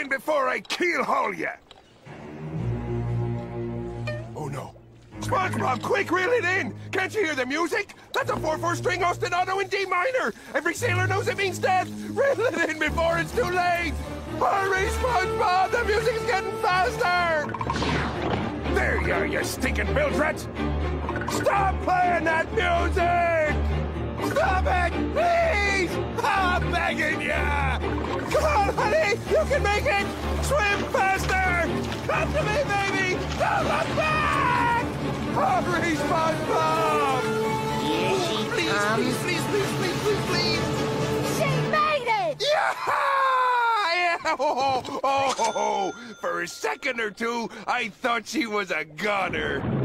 in before I keel-haul ya! Oh no. SpongeBob, quick, reel it in! Can't you hear the music? That's a 4/4 string Ostinado in D minor! Every sailor knows it means death! Reel it in before it's too late! Hurry, SpongeBob! The music is getting faster! There you are, you stinking bilge rat! Stop playing that music! Stop it, please! I'm begging ya! Come on, honey! You can make it! Swim faster! Come to me, baby! Don't look back! Hurry, SpongeBob! Here she comes. Please! She made it! Yeah! Oh, for a second or two, I thought she was a goner.